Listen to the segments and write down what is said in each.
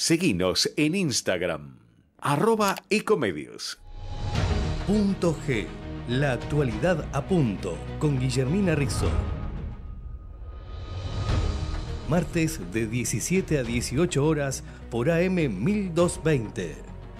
Seguinos en Instagram, @ecomedios. Punto G, la actualidad a punto, con Guillermina Rizzo. Martes de 17 a 18 horas por AM 1220.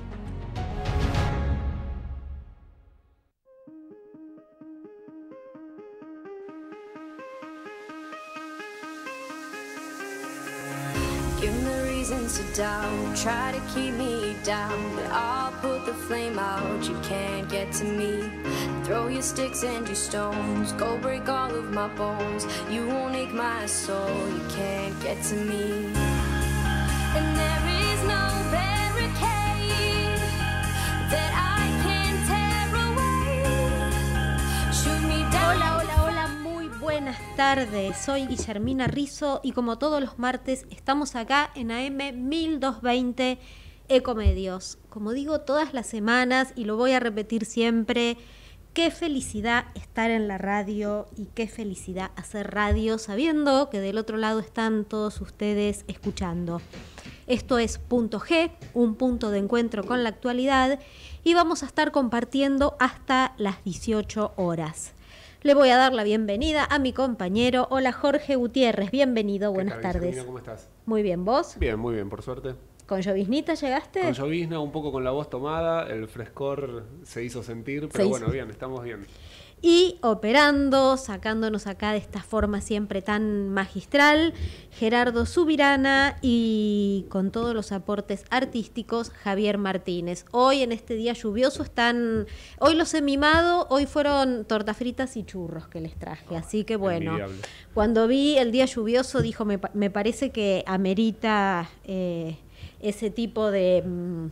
Try to keep me down, but I'll put the flame out. You can't get to me. Throw your sticks and your stones, go break all of my bones. You won't ache my soul. You can't get to me. And there is no barricade that I can tear away. Shoot me down. Hola, hola, hola, muy buenas tardes. Soy Guillermina Rizzo y como todos los martes estamos acá en AM 1220 Ecomedios. Como digo todas las semanas y lo voy a repetir siempre, qué felicidad estar en la radio y qué felicidad hacer radio sabiendo que del otro lado están todos ustedes escuchando. Esto es Punto G, un punto de encuentro con la actualidad, y vamos a estar compartiendo hasta las 18 horas. Le voy a dar la bienvenida a mi compañero. Hola, Jorge Gutiérrez, bienvenido, buenas tardes. ¿Cómo estás? Muy bien, ¿vos? Bien, muy bien, por suerte. ¿Con lloviznita llegaste? Con llovizna, un poco con la voz tomada, el frescor se hizo sentir, pero bueno, bien, estamos bien. Y operando, sacándonos acá de esta forma siempre tan magistral, Gerardo Subirana, y con todos los aportes artísticos, Javier Martínez. Hoy en este día lluvioso hoy los he mimado, hoy fueron tortas fritas y churros que les traje, así que bueno, envidiable. Cuando vi el día lluvioso dijo, me parece que amerita ese tipo de...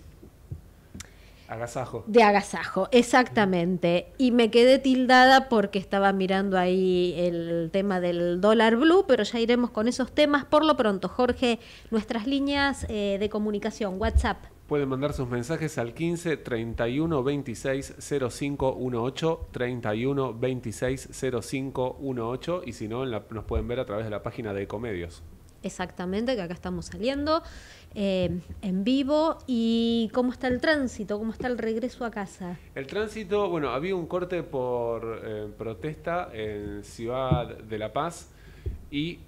Agasajo. De agasajo, exactamente. Y me quedé tildada porque estaba mirando ahí el tema del dólar blue, pero ya iremos con esos temas. Por lo pronto, Jorge, nuestras líneas de comunicación, WhatsApp. Pueden mandar sus mensajes al 15 31 26 0518, 31 26 0518, y si no, nos pueden ver a través de la página de Ecomedios. Exactamente, que acá estamos saliendo en vivo. ¿Y cómo está el tránsito? ¿Cómo está el regreso a casa? El tránsito, bueno, había un corte por protesta en Ciudad de La Paz y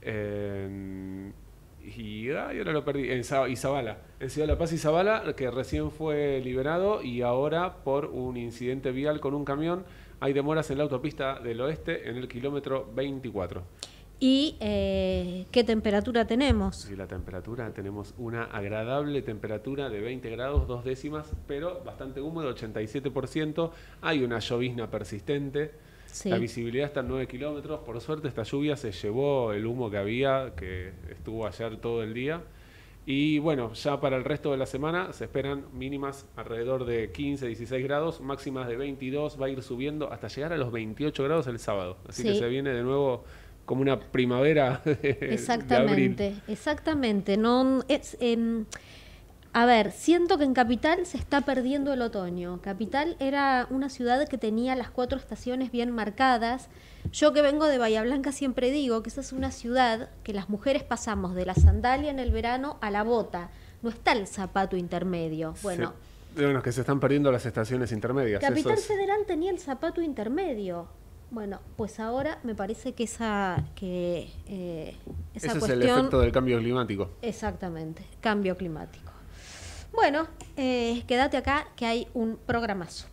ahora lo perdí, en Izabala. En Ciudad de La Paz y Izabala, que recién fue liberado, y ahora por un incidente vial con un camión hay demoras en la autopista del oeste en el kilómetro 24. ¿Y qué temperatura tenemos? Sí, la temperatura, tenemos una agradable temperatura de 20 grados, 2 décimas, pero bastante húmedo, 87%. Hay una llovizna persistente. Sí. La visibilidad está en 9 kilómetros. Por suerte, esta lluvia se llevó el humo que había, que estuvo ayer todo el día. Y bueno, ya para el resto de la semana se esperan mínimas alrededor de 15, 16 grados, máximas de 22, va a ir subiendo hasta llegar a los 28 grados el sábado. Así que se viene de nuevo como una primavera exactamente, de abril. Exactamente. No, a ver, siento que en Capital se está perdiendo el otoño. Capital era una ciudad que tenía las 4 estaciones bien marcadas. Yo que vengo de Bahía Blanca siempre digo que esa es una ciudad que las mujeres pasamos de la sandalia en el verano a la bota. No está el zapato intermedio. Bueno, es que se están perdiendo las estaciones intermedias. Capital Federal tenía el zapato intermedio. Bueno, pues ahora me parece que esa Ese cuestión... es el efecto del cambio climático. Exactamente, cambio climático. Bueno, quédate acá que hay un programazo.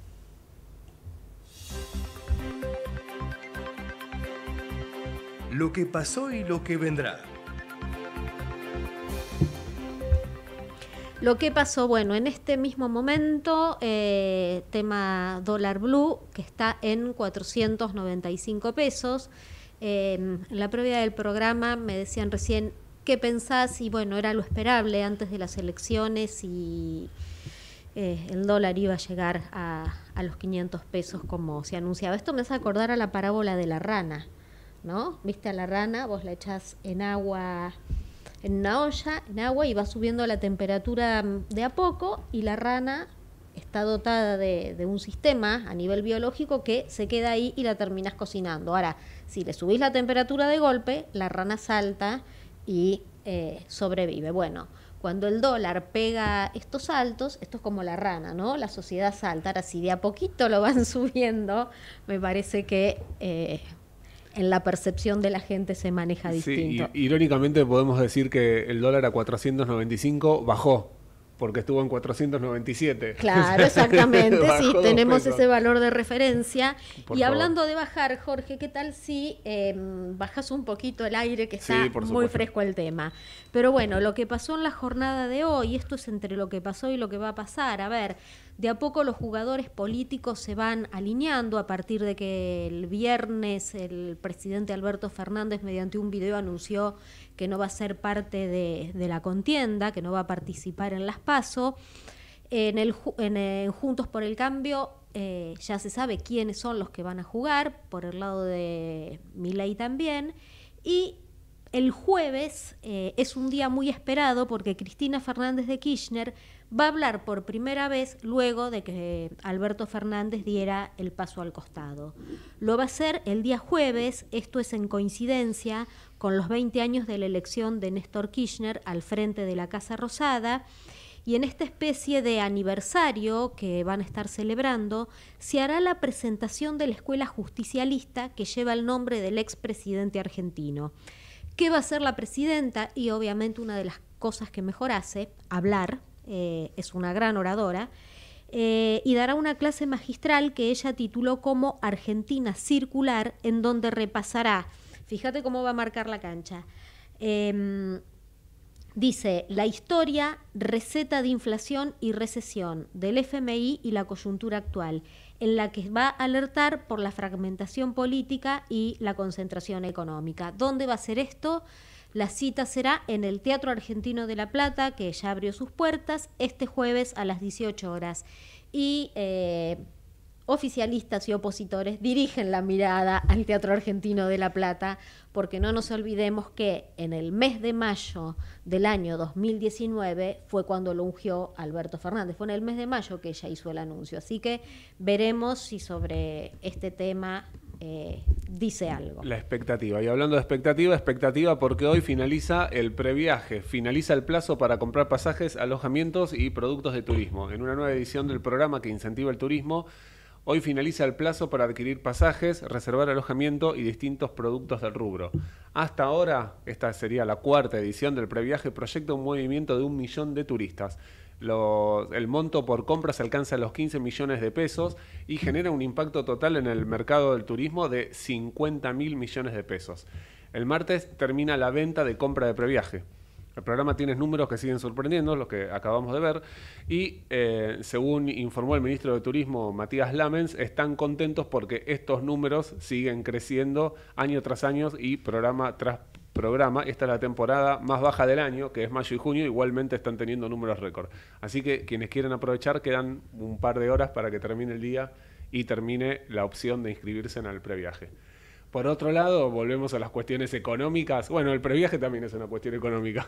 Lo que pasó y lo que vendrá. Lo que pasó, bueno, en este mismo momento, tema dólar blue, que está en 495 pesos. En la previa del programa me decían recién qué pensás, y bueno, era lo esperable antes de las elecciones, y el dólar iba a llegar a los 500 pesos como se anunciaba. Esto me hace acordar a la parábola de la rana, ¿no? Viste a la rana, vos la echás en agua, en una olla, en agua, y va subiendo la temperatura de a poco, y la rana está dotada de un sistema a nivel biológico que se queda ahí y la terminás cocinando. Ahora, si le subís la temperatura de golpe, la rana salta y sobrevive. Bueno, cuando el dólar pega estos saltos, esto es como la rana, ¿no? La sociedad salta, ahora si de a poquito lo van subiendo, me parece que en la percepción de la gente se maneja distinto. Sí, irónicamente podemos decir que el dólar a 495 bajó, porque estuvo en 497. Claro, exactamente, sí, tenemos pesos. ese valor de referencia. Por y favor. hablando de bajar, Jorge, ¿qué tal si bajas un poquito el aire, que está Sí, por muy supuesto. fresco el tema? Pero bueno, lo que pasó en la jornada de hoy, esto es entre lo que pasó y lo que va a pasar. A ver, de a poco los jugadores políticos se van alineando a partir de que el viernes el presidente Alberto Fernández mediante un video anunció que no va a ser parte de la contienda, que no va a participar en las PASO. En Juntos por el Cambio ya se sabe quiénes son los que van a jugar, por el lado de Milei también. Y el jueves es un día muy esperado porque Cristina Fernández de Kirchner va a hablar por primera vez luego de que Alberto Fernández diera el paso al costado. Lo va a hacer el día jueves, esto es en coincidencia con los 20 años de la elección de Néstor Kirchner al frente de la Casa Rosada, y en esta especie de aniversario que van a estar celebrando, se hará la presentación de la escuela justicialista que lleva el nombre del expresidente argentino. ¿Qué va a hacer la presidenta? Y obviamente una de las cosas que mejor hace, hablar, es una gran oradora, y dará una clase magistral que ella tituló como Argentina Circular, en donde repasará, fíjate cómo va a marcar la cancha, dice, la historia, receta de inflación y recesión del FMI y la coyuntura actual, en la que va a alertar por la fragmentación política y la concentración económica. ¿Dónde va a ser esto? La cita será en el Teatro Argentino de La Plata, que ya abrió sus puertas, este jueves a las 18 horas. Y oficialistas y opositores dirigen la mirada al Teatro Argentino de La Plata, porque no nos olvidemos que en el mes de mayo del año 2019 fue cuando lo ungió Alberto Fernández. Fue en el mes de mayo que ella hizo el anuncio. Así que veremos si sobre este tema dice algo. La expectativa. Y hablando de expectativa porque hoy finaliza el previaje, finaliza el plazo para comprar pasajes, alojamientos y productos de turismo. En una nueva edición del programa que incentiva el turismo, hoy finaliza el plazo para adquirir pasajes, reservar alojamiento y distintos productos del rubro. Hasta ahora, esta sería la cuarta edición del previaje, proyecta un movimiento de 1 millón de turistas. El monto por compras alcanza los 15 millones de pesos y genera un impacto total en el mercado del turismo de 50.000 millones de pesos. El martes termina la venta de compra de previaje. El programa tiene números que siguen sorprendiendo, los que acabamos de ver, y según informó el ministro de Turismo, Matías Lamens, están contentos porque estos números siguen creciendo año tras año y programa tras programa. Esta es la temporada más baja del año, que es mayo y junio, igualmente están teniendo números récord. Así que quienes quieren aprovechar, quedan un par de horas para que termine el día y termine la opción de inscribirse en el previaje. Por otro lado, volvemos a las cuestiones económicas. Bueno, el previaje también es una cuestión económica.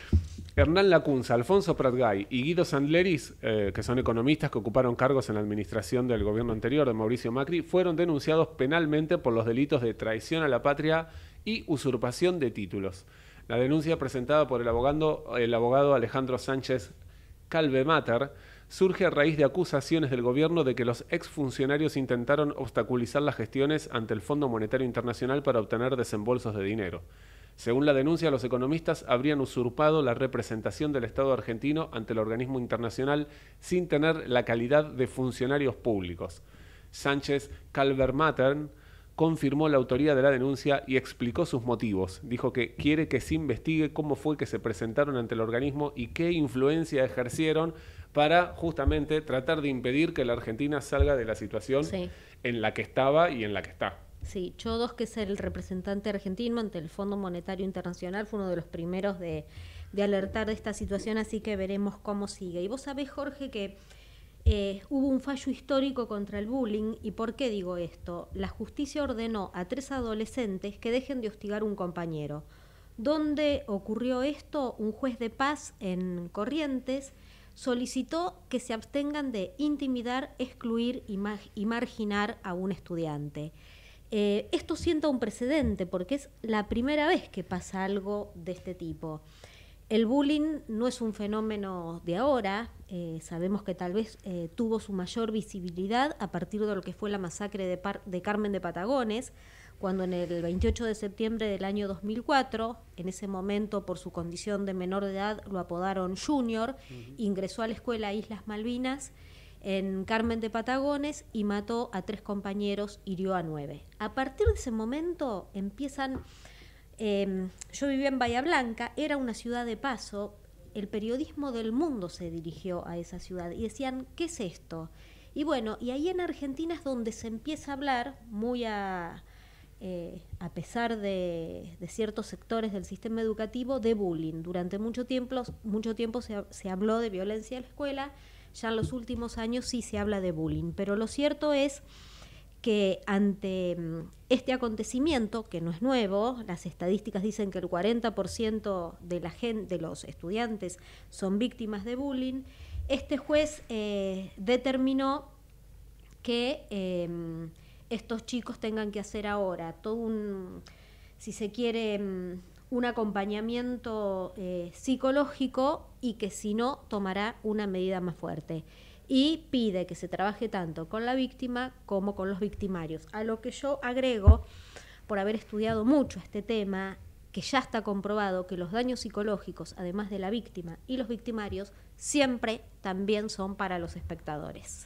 Hernán Lacunza, Alfonso Pratgay y Guido Sandleris, que son economistas que ocuparon cargos en la administración del gobierno anterior de Mauricio Macri, fueron denunciados penalmente por los delitos de traición a la patria y usurpación de títulos. La denuncia presentada por el abogado Alejandro Sánchez Calvemater surge a raíz de acusaciones del gobierno de que los exfuncionarios intentaron obstaculizar las gestiones ante el Fondo Monetario Internacional para obtener desembolsos de dinero. Según la denuncia, los economistas habrían usurpado la representación del Estado argentino ante el organismo internacional sin tener la calidad de funcionarios públicos. Sánchez Calvemater confirmó la autoría de la denuncia y explicó sus motivos. Dijo que quiere que se investigue cómo fue que se presentaron ante el organismo y qué influencia ejercieron para justamente tratar de impedir que la Argentina salga de la situación en la que estaba y en la que está. Sí, Chodos, que es el representante argentino ante el Fondo Monetario Internacional, fue uno de los primeros de alertar de esta situación, así que veremos cómo sigue. Y vos sabés, Jorge, que hubo un fallo histórico contra el bullying. ¿Y por qué digo esto? La justicia ordenó a 3 adolescentes que dejen de hostigar a un compañero. ¿Dónde ocurrió esto? Un juez de paz en Corrientes solicitó que se abstengan de intimidar, excluir y marginar a un estudiante. Esto sienta un precedente porque es la primera vez que pasa algo de este tipo. El bullying no es un fenómeno de ahora, sabemos que tal vez tuvo su mayor visibilidad a partir de lo que fue la masacre de Carmen de Patagones, cuando en el 28 de septiembre del año 2004, en ese momento por su condición de menor de edad lo apodaron Junior, ingresó a la escuela Islas Malvinas en Carmen de Patagones y mató a 3 compañeros, hirió a 9. A partir de ese momento empiezan... yo vivía en Bahía Blanca, era una ciudad de paso, el periodismo del mundo se dirigió a esa ciudad y decían, ¿qué es esto? Y bueno, y ahí en Argentina es donde se empieza a hablar, muy a pesar de ciertos sectores del sistema educativo, de bullying. Durante mucho tiempo se habló de violencia en la escuela, ya en los últimos años sí se habla de bullying, pero lo cierto es que ante este acontecimiento, que no es nuevo, las estadísticas dicen que el 40% de los estudiantes son víctimas de bullying, este juez determinó que estos chicos tengan que hacer ahora todo si se quiere, un acompañamiento psicológico y que si no, tomará una medida más fuerte. Y pide que se trabaje tanto con la víctima como con los victimarios. A lo que yo agrego, por haber estudiado mucho este tema, que ya está comprobado que los daños psicológicos, además de la víctima y los victimarios, siempre también son para los espectadores.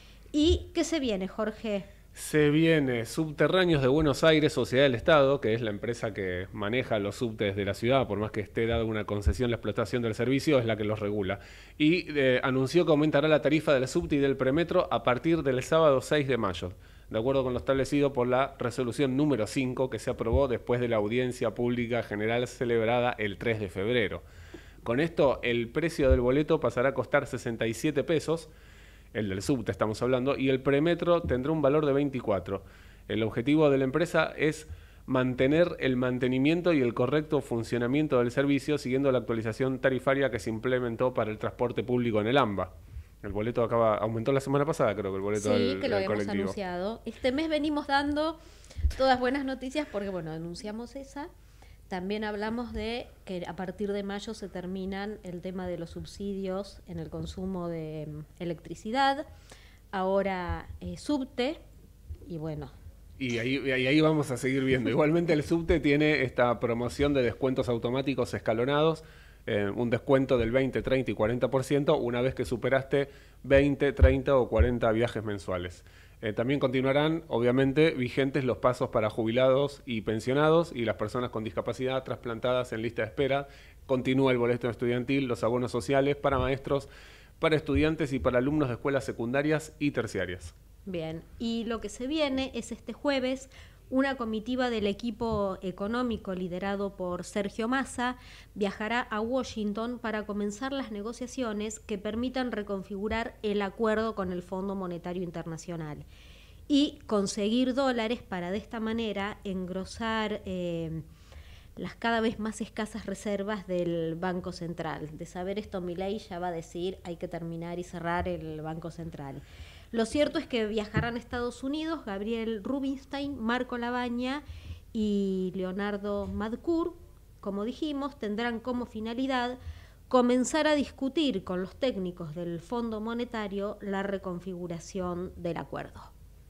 ¿Y qué se viene, Jorge? Se viene Subterráneos de Buenos Aires, Sociedad del Estado, que es la empresa que maneja los subtes de la ciudad, por más que esté dada una concesión, la explotación del servicio es la que los regula. Y anunció que aumentará la tarifa del subte y del premetro a partir del sábado 6 de mayo, de acuerdo con lo establecido por la resolución número 5 que se aprobó después de la audiencia pública general celebrada el 3 de febrero. Con esto, el precio del boleto pasará a costar 67 pesos, el del subte estamos hablando, y el premetro tendrá un valor de 24. El objetivo de la empresa es mantener el mantenimiento y el correcto funcionamiento del servicio siguiendo la actualización tarifaria que se implementó para el transporte público en el AMBA. El boleto aumentó la semana pasada, creo que el boleto del que lo habíamos colectivo. Anunciado. Este mes venimos dando todas buenas noticias porque, bueno, anunciamos esa. También hablamos de que a partir de mayo se terminan el tema de los subsidios en el consumo de electricidad, ahora subte, y bueno. Y ahí vamos a seguir viendo. Igualmente el subte tiene esta promoción de descuentos automáticos escalonados, un descuento del 20, 30 y 40% una vez que superaste 20, 30 o 40 viajes mensuales. También continuarán, obviamente, vigentes los pasos para jubilados y pensionados y las personas con discapacidad trasplantadas en lista de espera. Continúa el boleto estudiantil, los abonos sociales para maestros, para estudiantes y para alumnos de escuelas secundarias y terciarias. Bien, y lo que se viene es este jueves una comitiva del equipo económico liderado por Sergio Massa viajará a Washington para comenzar las negociaciones que permitan reconfigurar el acuerdo con el Fondo Monetario Internacional y conseguir dólares para de esta manera engrosar las cada vez más escasas reservas del Banco Central. De saber esto, Milei ya va a decir hay que terminar y cerrar el Banco Central. Lo cierto es que viajarán a Estados Unidos Gabriel Rubinstein, Marco Labaña y Leonardo Madcour. Como dijimos, tendrán como finalidad comenzar a discutir con los técnicos del Fondo Monetario la reconfiguración del acuerdo.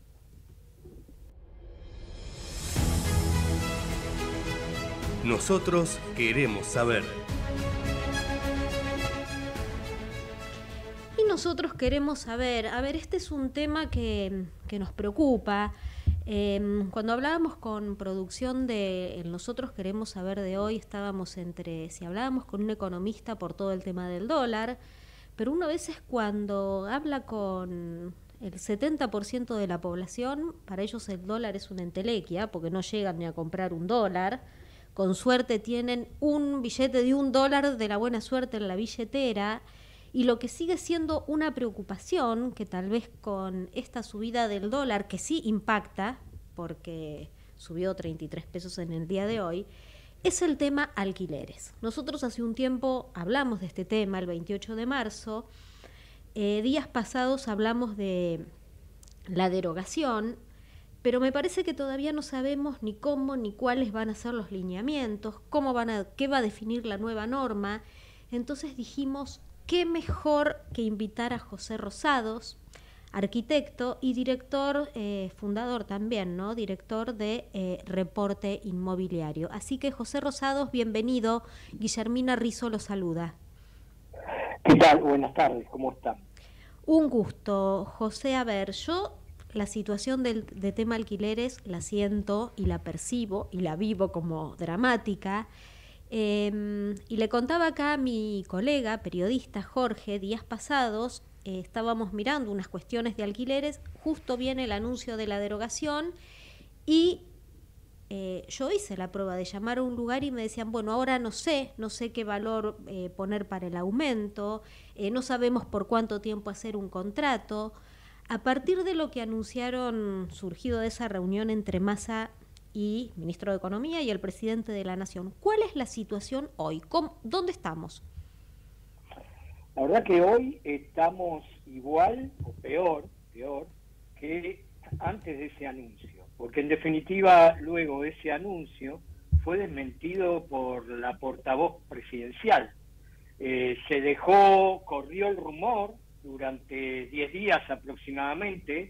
Nosotros queremos saber. Nosotros queremos saber, este es un tema que nos preocupa. Cuando hablábamos con producción de Nosotros queremos saber de hoy, estábamos si hablábamos con un economista por todo el tema del dólar, pero uno a veces cuando habla con el 70% de la población, para ellos el dólar es una entelequia, porque no llegan ni a comprar un dólar. Con suerte tienen un billete de $1 de la buena suerte en la billetera. Y lo que sigue siendo una preocupación, que tal vez con esta subida del dólar, que sí impacta, porque subió 33 pesos en el día de hoy, es el tema alquileres. Nosotros hace un tiempo hablamos de este tema, el 28 de marzo. Días pasados hablamos de la derogación, pero me parece que todavía no sabemos ni cómo ni cuáles van a ser los lineamientos, qué va a definir la nueva norma. Entonces dijimos, qué mejor que invitar a José Rosados, arquitecto y director, fundador también, ¿no? Director de Reporte Inmobiliario. Así que José Rosados, bienvenido. Guillermina Rizzo lo saluda. ¿Qué tal? Buenas tardes, ¿cómo están? Un gusto, José. A ver, yo la situación de tema alquileres la siento y la percibo y la vivo como dramática. Y le contaba acá a mi colega, periodista Jorge, días pasados, estábamos mirando unas cuestiones de alquileres, justo viene el anuncio de la derogación y yo hice la prueba de llamar a un lugar y me decían, bueno, ahora no sé qué valor poner para el aumento, no sabemos por cuánto tiempo hacer un contrato. A partir de lo que anunciaron, surgido de esa reunión entre Massa y ministro de Economía y el presidente de la Nación, ¿cuál es la situación hoy? ¿Dónde estamos? La verdad que hoy estamos igual o peor que antes de ese anuncio, porque en definitiva luego ese anuncio fue desmentido por la portavoz presidencial. Corrió el rumor durante 10 días aproximadamente,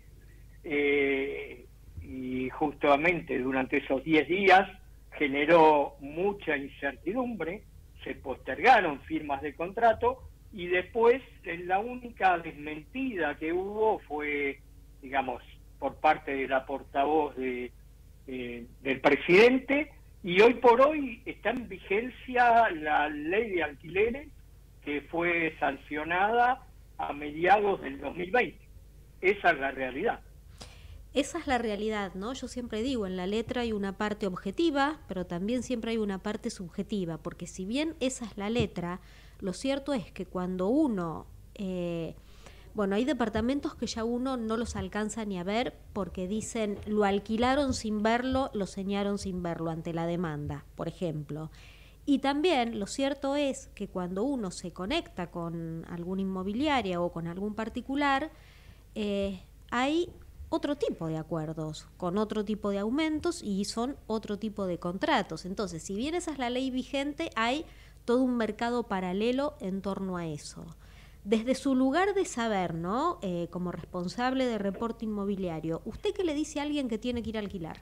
y justamente durante esos 10 días generó mucha incertidumbre, se postergaron firmas de contrato y después la única desmentida que hubo fue, digamos, por parte de la portavoz del presidente, y hoy por hoy está en vigencia la ley de alquileres que fue sancionada a mediados del 2020. Esa es la realidad. Esa es la realidad, ¿no? Yo siempre digo, en la letra hay una parte objetiva, pero también siempre hay una parte subjetiva, porque si bien esa es la letra, lo cierto es que cuando uno... hay departamentos que ya uno no los alcanza ni a ver porque dicen, lo alquilaron sin verlo, lo señaron sin verlo ante la demanda, por ejemplo. Y también lo cierto es que cuando uno se conecta con alguna inmobiliaria o con algún particular, hay otro tipo de acuerdos, con otro tipo de aumentos y son otro tipo de contratos. Entonces, si bien esa es la ley vigente, hay todo un mercado paralelo en torno a eso. Desde su lugar de saber, ¿no? Como responsable de Reporte Inmobiliario, ¿usted qué le dice a alguien que tiene que ir a alquilar?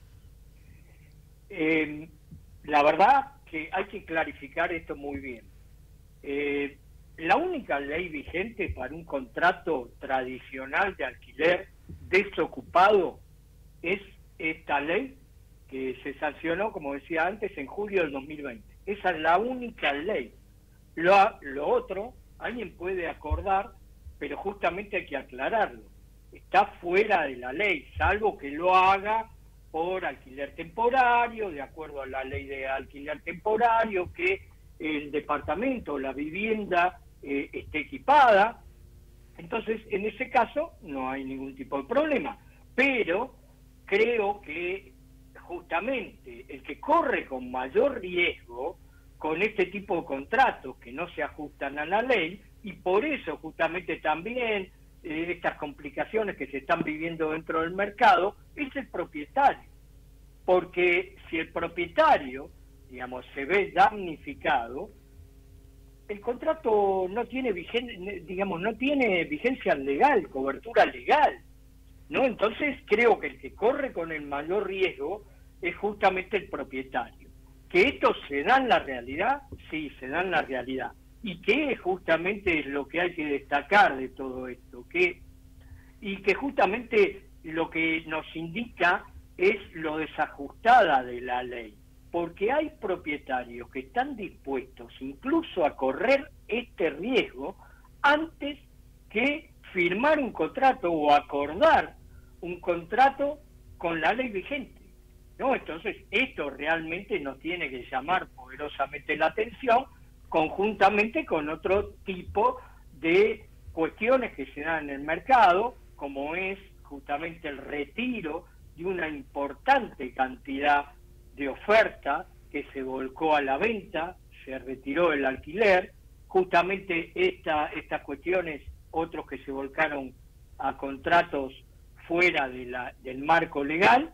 La verdad que hay que clarificar esto muy bien. La única ley vigente para un contrato tradicional de alquiler desocupado es esta ley que se sancionó, como decía antes, en julio del 2020. Esa es la única ley. Lo otro, alguien puede acordar, pero justamente hay que aclararlo. Está fuera de la ley, salvo que lo haga por alquiler temporario, de acuerdo a la ley de alquiler temporario, que el departamento o la vivienda esté equipada. Entonces, en ese caso, no hay ningún tipo de problema. Pero creo que justamente el que corre con mayor riesgo con este tipo de contratos que no se ajustan a la ley, y por eso justamente también estas complicaciones que se están viviendo dentro del mercado, es el propietario. Porque si el propietario, digamos, se ve damnificado, el contrato no tiene vigencia legal, cobertura legal, ¿no? Entonces creo que el que corre con el mayor riesgo es justamente el propietario. ¿Que esto se da en la realidad? Sí, se da en la realidad. Y que justamente es lo que hay que destacar de todo esto, y que justamente lo que nos indica es lo desajustada de la ley, porque hay propietarios que están dispuestos incluso a correr este riesgo antes que firmar un contrato o acordar un contrato con la ley vigente, ¿no? Entonces esto realmente nos tiene que llamar poderosamente la atención, conjuntamente con otro tipo de cuestiones que se dan en el mercado, como es justamente el retiro de una importante cantidad de oferta que se volcó a la venta, se retiró el alquiler, justamente estas cuestiones, otros que se volcaron a contratos fuera del marco legal,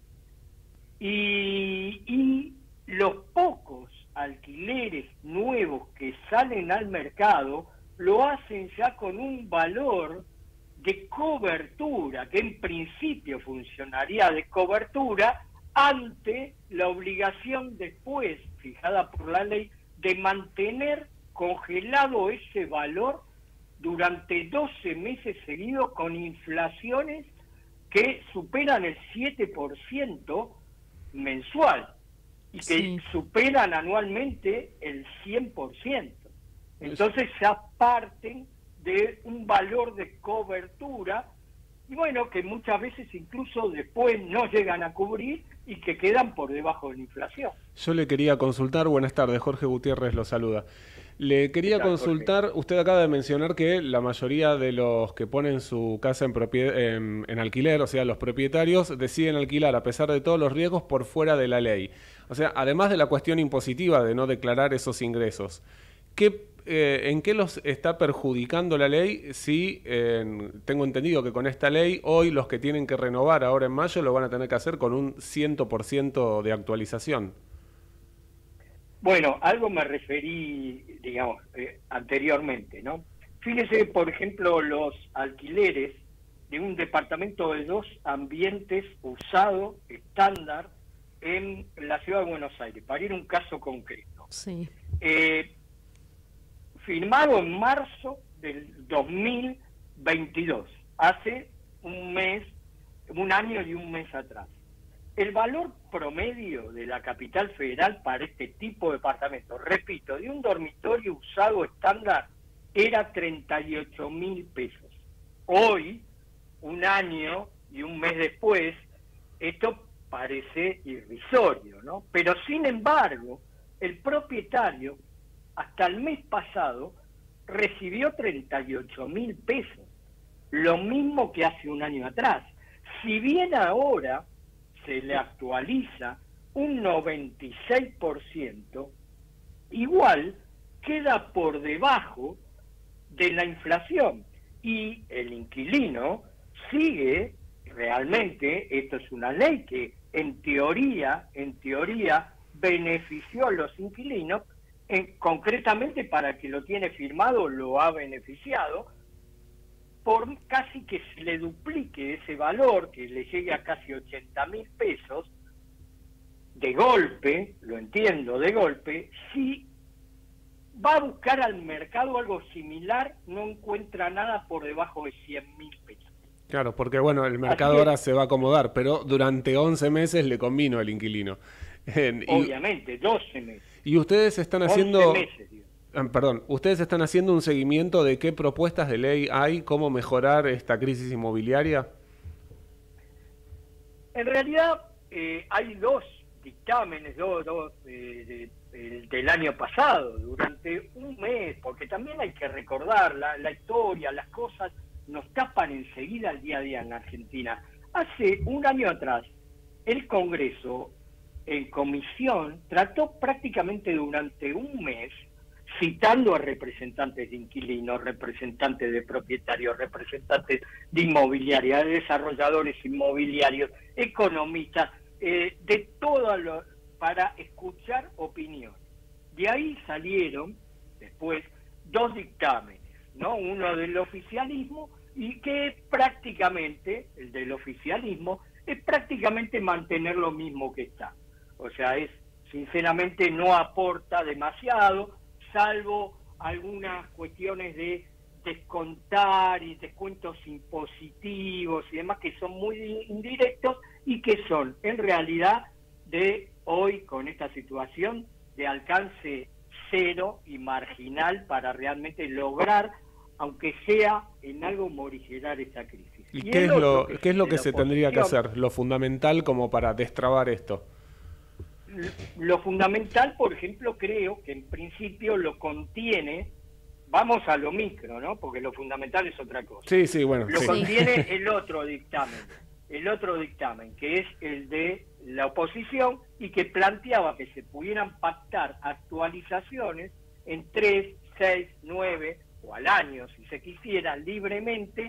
y los pocos alquileres nuevos que salen al mercado lo hacen ya con un valor de cobertura, que en principio funcionaría de cobertura, ante la obligación después, fijada por la ley, de mantener congelado ese valor durante 12 meses seguidos con inflaciones que superan el 7% mensual y que superan anualmente el 100%. Entonces ya parten de un valor de cobertura, y bueno, que muchas veces incluso después no llegan a cubrir y que quedan por debajo de la inflación. Yo le quería consultar, buenas tardes, Jorge Gutiérrez lo saluda. Le quería consultar, usted acaba de mencionar que la mayoría de los que ponen su casa en alquiler, o sea, los propietarios, deciden alquilar a pesar de todos los riesgos por fuera de la ley. O sea, además de la cuestión impositiva de no declarar esos ingresos, ¿en qué los está perjudicando la ley? Si tengo entendido que con esta ley, hoy los que tienen que renovar ahora en mayo lo van a tener que hacer con un 100% de actualización. Bueno, algo me referí, digamos, anteriormente, ¿no? Fíjese, por ejemplo, los alquileres de un departamento de 2 ambientes usado, estándar, en la ciudad de Buenos Aires, para ir a un caso concreto. Sí. Firmado en marzo del 2022, hace un año y un mes atrás. El valor promedio de la capital federal para este tipo de departamento, repito, de un dormitorio usado estándar, era 38.000 pesos. Hoy, un año y un mes después, esto parece irrisorio, ¿no? Pero sin embargo, el propietario, hasta el mes pasado, recibió 38.000 pesos, lo mismo que hace un año atrás. Si bien ahora se le actualiza un 96%, igual queda por debajo de la inflación, y el inquilino sigue realmente, esto es una ley que en teoría benefició a los inquilinos, concretamente para el que lo tiene firmado lo ha beneficiado, por casi que se le duplique ese valor, que le llegue a casi 80.000 pesos, de golpe, lo entiendo, de golpe, si va a buscar al mercado algo similar, no encuentra nada por debajo de 100.000 pesos. Claro, porque bueno, el mercado ahora se va a acomodar, pero durante 11 meses le convino al inquilino. Obviamente, 12 meses. Y ustedes están haciendo... 11 meses, digo. ¿Ustedes están haciendo un seguimiento de qué propuestas de ley hay, cómo mejorar esta crisis inmobiliaria? En realidad hay 2 dictámenes, del año pasado, durante un mes, porque también hay que recordar la historia, las cosas nos tapan enseguida el día a día en la Argentina. Hace un año atrás, el Congreso, en comisión, trató prácticamente durante un mes, citando a representantes de inquilinos, representantes de propietarios, representantes de inmobiliarias, de desarrolladores inmobiliarios, economistas, de todo para escuchar opiniones. De ahí salieron después 2 dictámenes, ¿no? Uno del oficialismo, y que prácticamente, el del oficialismo, es prácticamente mantener lo mismo que está. O sea, sinceramente no aporta demasiado, salvo algunas cuestiones de descontar y descuentos impositivos y demás, que son muy indirectos y que son, en realidad, de hoy, con esta situación, de alcance cero y marginal para realmente lograr, aunque sea en algo, morigerar esta crisis. ¿Y qué es lo que se tendría que hacer, lo fundamental como para destrabar esto? Lo fundamental, por ejemplo, creo que en principio lo contiene, vamos a lo micro, ¿no? Porque lo fundamental es otra cosa. Sí, bueno. Lo contiene el otro dictamen, que es el de la oposición, y que planteaba que se pudieran pactar actualizaciones en 3, 6, 9 o al año, si se quisiera, libremente,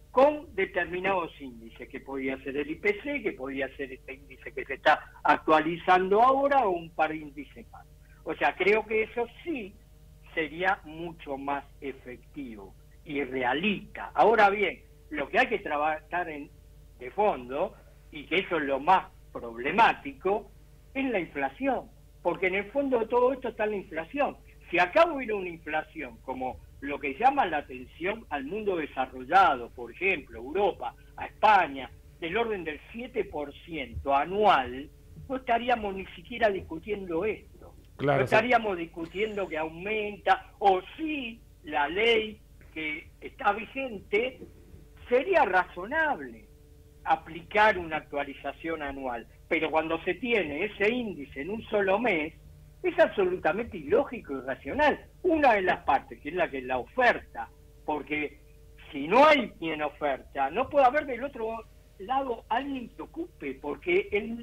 con determinados índices, que podía ser el IPC, que podía ser este índice que se está actualizando ahora, o un par de índices más. O sea, creo que eso sí sería mucho más efectivo y realista. Ahora bien, lo que hay que trabajar de fondo, y que eso es lo más problemático, es la inflación, porque en el fondo de todo esto está la inflación. Si acá hubiera una inflación como lo que llama la atención al mundo desarrollado, por ejemplo, Europa, a España, del orden del 7% anual, no estaríamos ni siquiera discutiendo esto. Claro, no estaríamos discutiendo que aumenta, o si la ley que está vigente sería razonable aplicar una actualización anual. Pero cuando se tiene ese índice en un solo mes, es absolutamente ilógico y irracional. Una de las partes, que es la oferta, porque si no hay quien oferta, no puede haber del otro lado alguien que ocupe, porque el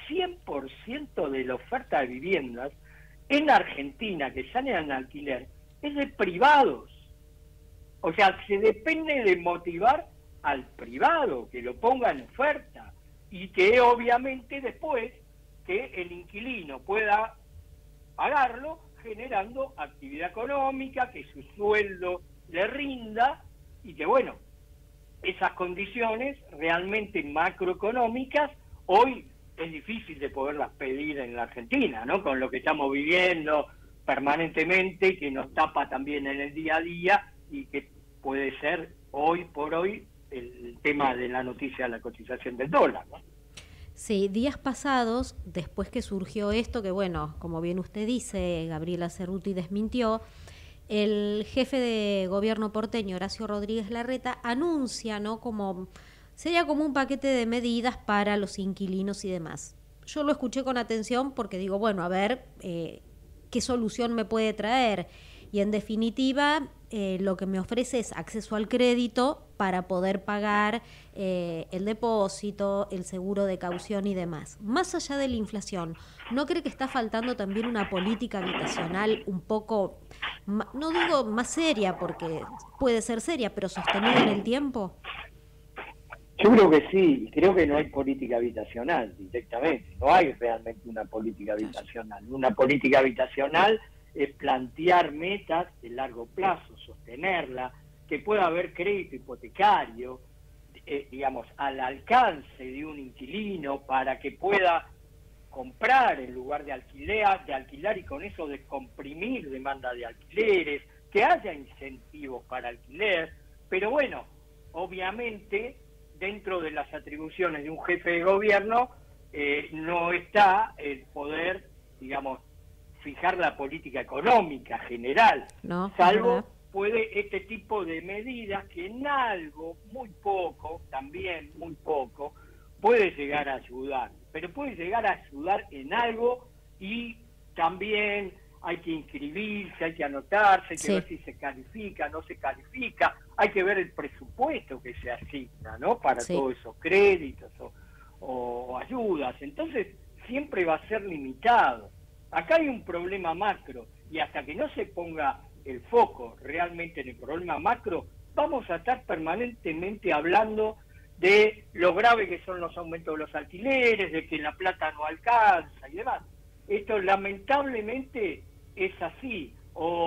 100% de la oferta de viviendas en Argentina que salen al alquiler es de privados. O sea, se depende de motivar al privado que lo ponga en oferta, y que obviamente después que el inquilino pueda pagarlo, generando actividad económica, que su sueldo le rinda, y que bueno, esas condiciones realmente macroeconómicas hoy es difícil de poderlas pedir en la Argentina, ¿no? Con lo que estamos viviendo permanentemente, que nos tapa también en el día a día, y que puede ser hoy por hoy el tema de la noticia de la cotización del dólar, ¿no? Sí, días pasados, después que surgió esto, que bueno, como bien usted dice, Gabriela Cerruti desmintió, el jefe de gobierno porteño, Horacio Rodríguez Larreta, anuncia, ¿no?, sería como un paquete de medidas para los inquilinos y demás. Yo lo escuché con atención porque digo, bueno, a ver qué solución me puede traer. Y en definitiva, lo que me ofrece es acceso al crédito para poder pagar el depósito, el seguro de caución y demás. Más allá de la inflación, ¿no cree que está faltando también una política habitacional un poco, no digo más seria, porque puede ser seria, pero sostenida en el tiempo? Yo creo que sí, creo que no hay política habitacional directamente, no hay realmente una política habitacional. Una política habitacional es plantear metas de largo plazo, sostenerla, que pueda haber crédito hipotecario, digamos, al alcance de un inquilino para que pueda comprar en lugar de alquilar, y con eso descomprimir demanda de alquileres, que haya incentivos para alquiler. Pero bueno, obviamente dentro de las atribuciones de un jefe de gobierno no está el poder, digamos, fijar la política económica general, no, salvo puede este tipo de medidas que en algo, muy poco, también muy poco, puede llegar a ayudar, pero puede llegar a ayudar en algo, y también hay que inscribirse, hay que anotarse, hay que ver si se califica, no se califica, hay que ver el presupuesto que se asigna, ¿no?, para todos esos créditos o ayudas. Entonces siempre va a ser limitado. Acá hay un problema macro, y hasta que no se ponga el foco realmente en el problema macro, vamos a estar permanentemente hablando de lo grave que son los aumentos de los alquileres, de que la plata no alcanza y demás. Esto lamentablemente es así,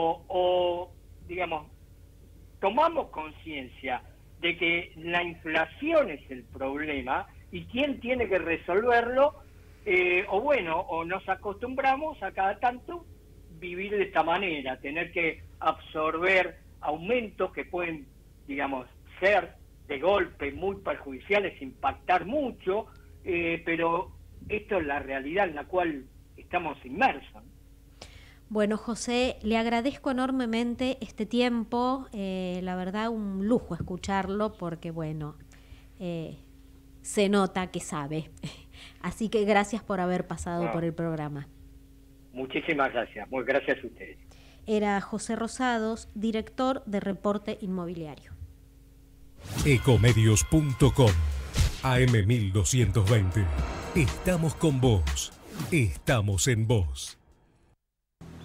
o digamos, tomamos conciencia de que la inflación es el problema y quién tiene que resolverlo, o nos acostumbramos a cada tanto vivir de esta manera, tener que absorber aumentos que pueden, digamos, ser de golpe muy perjudiciales, impactar mucho, pero esto es la realidad en la cual estamos inmersos. Bueno, José, le agradezco enormemente este tiempo, la verdad un lujo escucharlo porque, bueno, se nota que sabe. Así que gracias por haber pasado por el programa. Muchísimas gracias, muy gracias a ustedes. Era José Rosados, director de Reporte Inmobiliario. Ecomedios.com AM1220. Estamos con vos. Estamos en vos.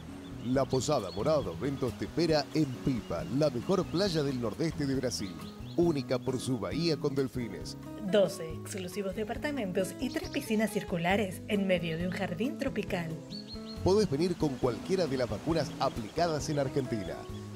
La Posada Morado Ventos te espera en Pipa, la mejor playa del nordeste de Brasil. única por su bahía con delfines. 12 exclusivos departamentos y 3 piscinas circulares en medio de un jardín tropical. Podés venir con cualquiera de las vacunas aplicadas en Argentina.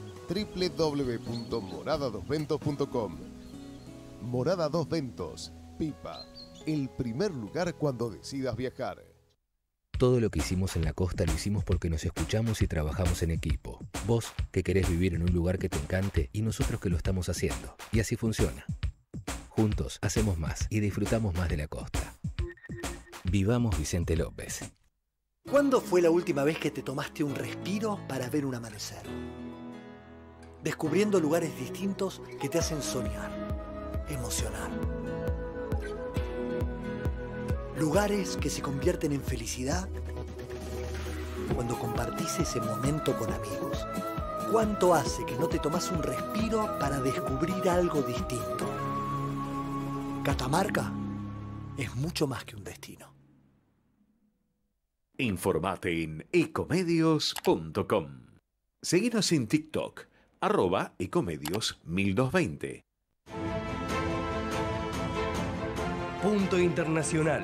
www.morada2ventos.com. Morada Dos Ventos, Pipa, el primer lugar cuando decidas viajar. Todo lo que hicimos en la costa lo hicimos porque nos escuchamos y trabajamos en equipo. Vos, que querés vivir en un lugar que te encante, y nosotros que lo estamos haciendo. Y así funciona. Juntos hacemos más y disfrutamos más de la costa. Vivamos Vicente López. ¿Cuándo fue la última vez que te tomaste un respiro para ver un amanecer? Descubriendo lugares distintos que te hacen soñar, emocionar. Lugares que se convierten en felicidad cuando compartís ese momento con amigos. ¿Cuánto hace que no te tomás un respiro para descubrir algo distinto? Catamarca es mucho más que un destino. Informate en ecomedios.com. Seguinos en TikTok, @ecomedios1220. Punto Internacional.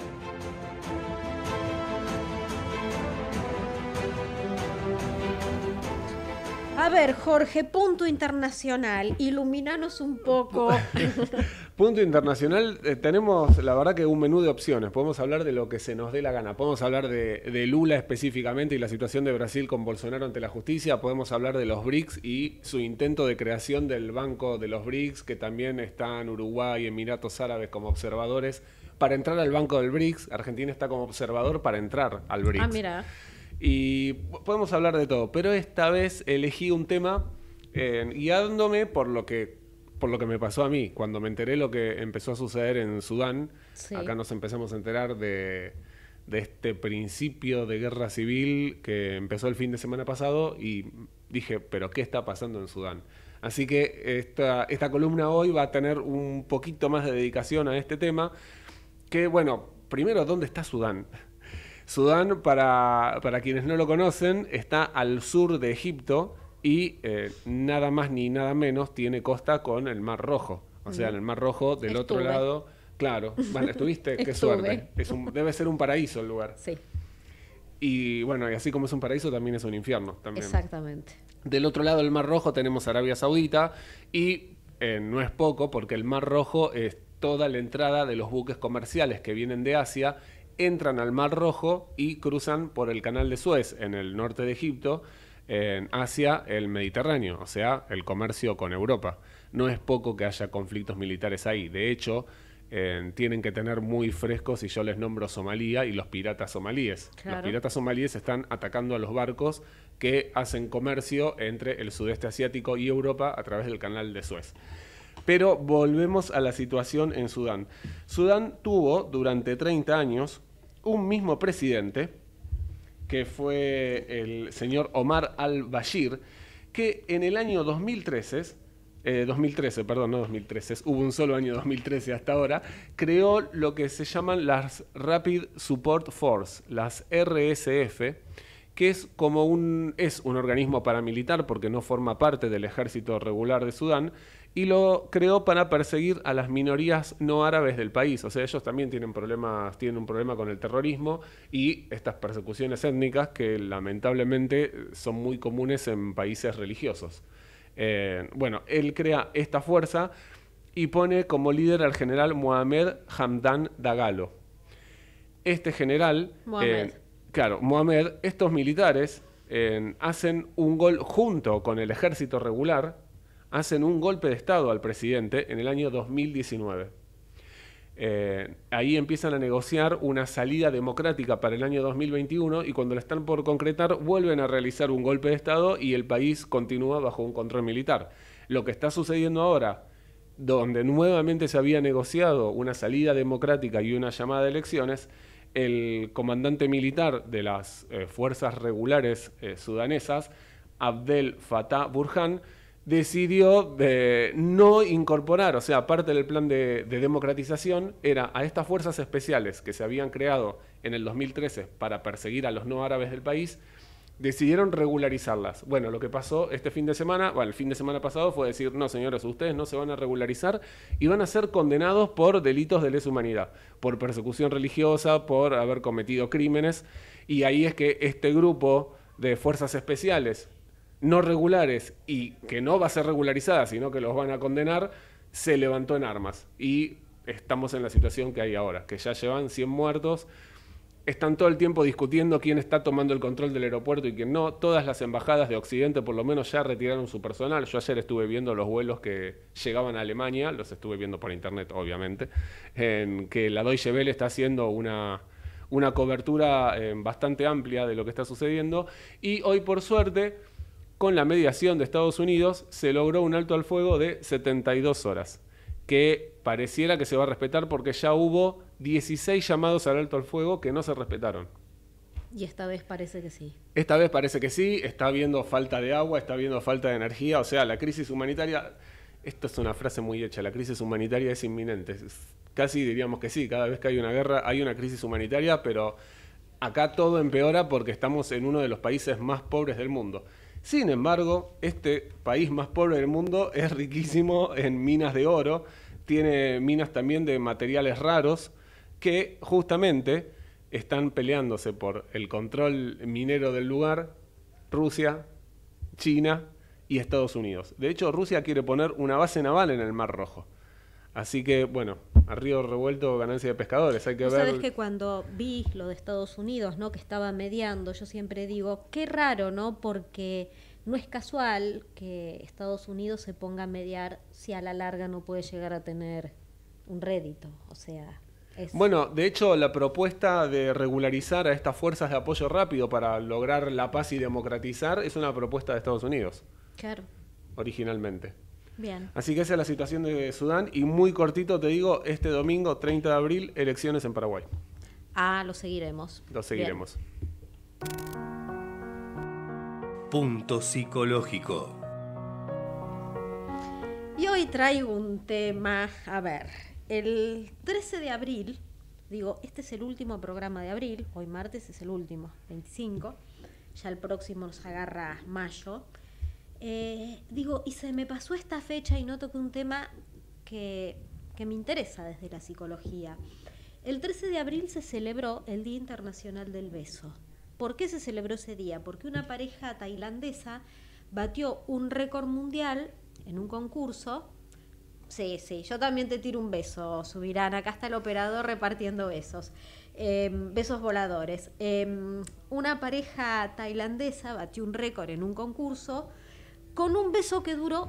A ver, Jorge, punto internacional, iluminanos un poco. Punto internacional, tenemos la verdad que un menú de opciones. Podemos hablar de lo que se nos dé la gana. Podemos hablar de Lula específicamente y la situación de Brasil con Bolsonaro ante la justicia. Podemos hablar de los BRICS y su intento de creación del Banco de los BRICS, que también están Uruguay y Emiratos Árabes como observadores. Para entrar al Banco del BRICS, Argentina está como observador para entrar al BRICS. Ah, mira. Y podemos hablar de todo, pero esta vez elegí un tema guiándome por lo que me pasó a mí. Cuando me enteré lo que empezó a suceder en Sudán, sí. Acá nos empezamos a enterar de este principio de guerra civil que empezó el fin de semana pasado y dije, ¿pero qué está pasando en Sudán? Así que esta columna hoy va a tener un poquito más de dedicación a este tema, que bueno, primero, ¿dónde está Sudán? Sudán, para quienes no lo conocen, está al sur de Egipto y nada más ni nada menos tiene costa con el Mar Rojo. O sea, en el Mar Rojo, del otro lado... Claro, bueno, ¿estuviste? Qué suerte. Debe ser un paraíso el lugar. Sí. Y bueno, y así como es un paraíso, también es un infierno. También. Exactamente. Del otro lado del Mar Rojo tenemos Arabia Saudita y no es poco porque el Mar Rojo es toda la entrada de los buques comerciales que vienen de Asia, entran al Mar Rojo y cruzan por el Canal de Suez en el norte de Egipto hacia el Mediterráneo, o sea, el comercio con Europa. No es poco que haya conflictos militares ahí. De hecho, tienen que tener muy frescos, y yo les nombro Somalia y los piratas somalíes. Claro. Los piratas somalíes están atacando a los barcos que hacen comercio entre el sudeste asiático y Europa a través del Canal de Suez. Pero volvemos a la situación en Sudán. Sudán tuvo durante 30 años un mismo presidente, que fue el señor Omar al-Bashir, que en el año 2013, hubo un solo año 2013 hasta ahora, creó lo que se llaman las Rapid Support Force, las RSF, que es un organismo paramilitar porque no forma parte del ejército regular de Sudán, y lo creó para perseguir a las minorías no árabes del país. O sea, ellos también tienen un problema con el terrorismo y estas persecuciones étnicas que lamentablemente son muy comunes en países religiosos. Bueno, él crea esta fuerza y pone como líder al general Mohamed Hamdan Dagalo. Este general, Mohamed, estos militares hacen un junto con el ejército regular, hacen un golpe de Estado al presidente en el año 2019. Ahí empiezan a negociar una salida democrática para el año 2021 y cuando la están por concretar vuelven a realizar un golpe de Estado y el país continúa bajo un control militar. Lo que está sucediendo ahora, donde nuevamente se había negociado una salida democrática y una llamada de elecciones, el comandante militar de las fuerzas regulares sudanesas, Abdel Fattah Burhan, decidió no incorporar, o sea, parte del plan de democratización era a estas fuerzas especiales que se habían creado en el 2013 para perseguir a los no árabes del país, decidieron regularizarlas. Bueno, lo que pasó el fin de semana pasado fue decir, no señores, ustedes no se van a regularizar y van a ser condenados por delitos de lesa humanidad, por persecución religiosa, por haber cometido crímenes, y ahí es que este grupo de fuerzas especiales no regulares y que no va a ser regularizada, sino que los van a condenar, se levantó en armas y estamos en la situación que hay ahora, que ya llevan 100 muertos. Están todo el tiempo discutiendo quién está tomando el control del aeropuerto y quién no. Todas las embajadas de Occidente por lo menos ya retiraron su personal. Yo ayer estuve viendo los vuelos que llegaban a Alemania, los estuve viendo por internet obviamente, en que la Deutsche Welle está haciendo una cobertura bastante amplia de lo que está sucediendo, y hoy por suerte, con la mediación de Estados Unidos, se logró un alto al fuego de 72 horas, que pareciera que se va a respetar porque ya hubo 16 llamados al alto al fuego que no se respetaron. Y esta vez parece que sí. Esta vez parece que sí, está habiendo falta de agua, está habiendo falta de energía, o sea, la crisis humanitaria, esto es una frase muy hecha, la crisis humanitaria es inminente. Casi diríamos que sí, cada vez que hay una guerra hay una crisis humanitaria, pero acá todo empeora porque estamos en uno de los países más pobres del mundo. Sin embargo, este país más pobre del mundo es riquísimo en minas de oro, tiene minas también de materiales raros que justamente están peleándose por el control minero del lugar, Rusia, China y Estados Unidos. De hecho, Rusia quiere poner una base naval en el Mar Rojo. Así que, bueno, a río revuelto, ganancia de pescadores. Hay que ver. Sabes que cuando vi lo de Estados Unidos, ¿no?, que estaba mediando, yo siempre digo, qué raro, ¿no? Porque no es casual que Estados Unidos se ponga a mediar si a la larga no puede llegar a tener un rédito. O sea, Bueno, de hecho, la propuesta de regularizar a estas fuerzas de apoyo rápido para lograr la paz y democratizar es una propuesta de Estados Unidos. Claro. Originalmente. Bien. Así que esa es la situación de Sudán. Y muy cortito te digo, este domingo, 30 de abril, elecciones en Paraguay. Lo seguiremos. Lo seguiremos. Punto psicológico. Y hoy traigo un tema, a ver, el 13 de abril, digo, este es el último programa de abril, hoy martes es el último, 25, ya el próximo nos agarra mayo. Digo, y se me pasó esta fecha y no toqué un tema que me interesa desde la psicología. El 13 de abril se celebró el Día Internacional del Beso. ¿Por qué se celebró ese día? Porque una pareja tailandesa batió un récord mundial en un concurso. Sí, yo también te tiro un beso, Subirán. Acá está el operador repartiendo besos. Besos voladores. Una pareja tailandesa batió un récord en un concurso con un beso que duró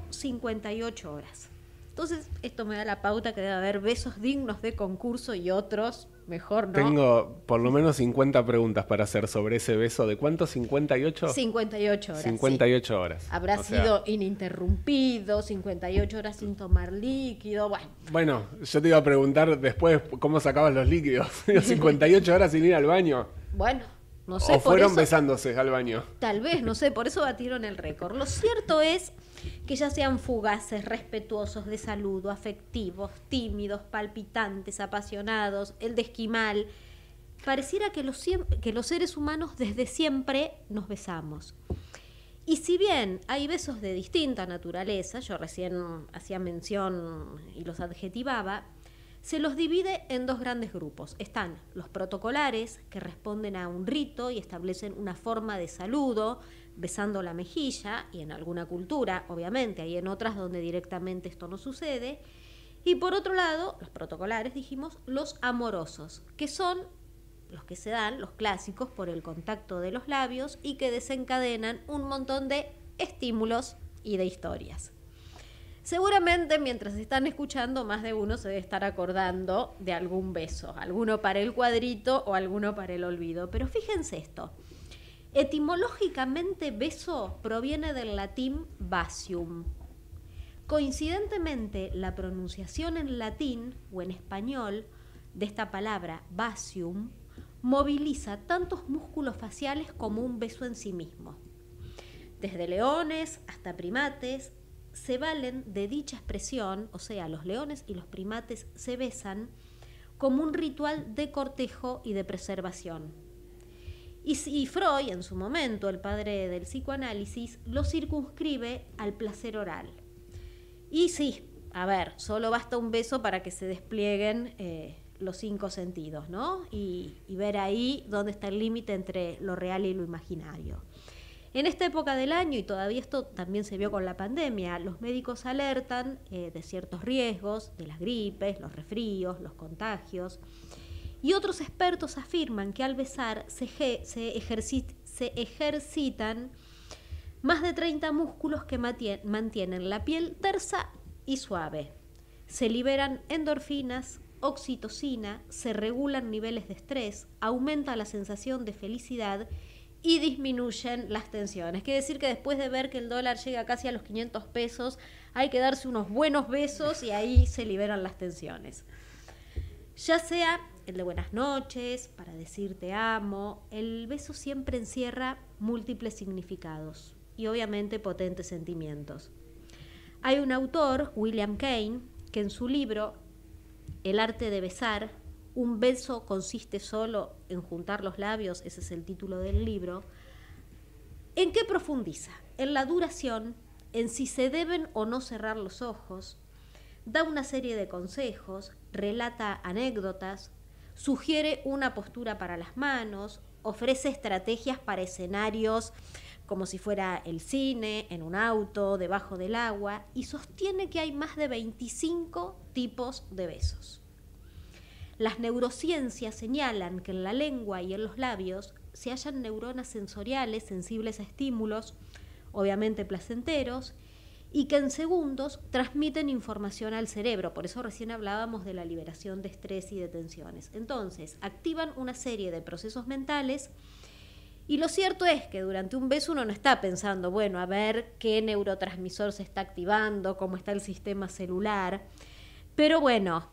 58 horas. Entonces, esto me da la pauta que debe haber besos dignos de concurso y otros, mejor no. Tengo por lo menos 50 preguntas para hacer sobre ese beso. ¿De cuánto? ¿58? 58 horas. 58 horas. Habrá sido ininterrumpido, 58 horas sin tomar líquido, Bueno, yo te iba a preguntar después cómo sacabas los líquidos. 58 horas sin ir al baño. Bueno, no sé. ¿O fueron besándose al baño? Tal vez, no sé, por eso batieron el récord. Lo cierto es que ya sean fugaces, respetuosos, de saludo, afectivos, tímidos, palpitantes, apasionados, el de esquimal, pareciera que los seres humanos desde siempre nos besamos. Y si bien hay besos de distinta naturaleza, yo recién hacía mención y los adjetivaba, se los divide en dos grandes grupos. Están los protocolares, que responden a un rito y establecen una forma de saludo, besando la mejilla, y en alguna cultura, obviamente, hay en otras donde directamente esto no sucede. Y por otro lado, los protocolares, dijimos, los amorosos, que son los que se dan, los clásicos, por el contacto de los labios y que desencadenan un montón de estímulos y de historias. Seguramente mientras están escuchando, más de uno se debe estar acordando de algún beso, alguno para el cuadrito o alguno para el olvido. Pero fíjense esto, etimológicamente beso proviene del latín basium. Coincidentemente, la pronunciación en latín o en español de esta palabra basium moviliza tantos músculos faciales como un beso en sí mismo. Desde leones hasta primates se valen de dicha expresión, o sea, los leones y los primates se besan como un ritual de cortejo y de preservación. Y Freud, en su momento, el padre del psicoanálisis, lo circunscribe al placer oral. Y sí, a ver, solo basta un beso para que se desplieguen los 5 sentidos, ¿no? Y ver ahí dónde está el límite entre lo real y lo imaginario. En esta época del año, y todavía esto también se vio con la pandemia, los médicos alertan de ciertos riesgos, de las gripes, los resfríos, los contagios. Y otros expertos afirman que al besar se ejercitan más de 30 músculos que mantienen la piel tersa y suave. Se liberan endorfinas, oxitocina, se regulan niveles de estrés, aumenta la sensación de felicidad y disminuyen las tensiones. Quiere decir que después de ver que el dólar llega casi a los 500 pesos, hay que darse unos buenos besos y ahí se liberan las tensiones. Ya sea el de buenas noches, para decir te amo, el beso siempre encierra múltiples significados y obviamente potentes sentimientos. Hay un autor, William Kane, que en su libro El arte de besar, un beso consiste solo en juntar los labios, ese es el título del libro, ¿en qué profundiza? En la duración, en si se deben o no cerrar los ojos, da una serie de consejos, relata anécdotas, sugiere una postura para las manos, ofrece estrategias para escenarios como si fuera el cine, en un auto, debajo del agua, y sostiene que hay más de 25 tipos de besos. Las neurociencias señalan que en la lengua y en los labios se hallan neuronas sensoriales sensibles a estímulos, obviamente placenteros, y que en segundos transmiten información al cerebro. Por eso recién hablábamos de la liberación de estrés y de tensiones. Entonces, activan una serie de procesos mentales y lo cierto es que durante un beso uno no está pensando, bueno, a ver qué neurotransmisor se está activando, cómo está el sistema celular. Pero bueno,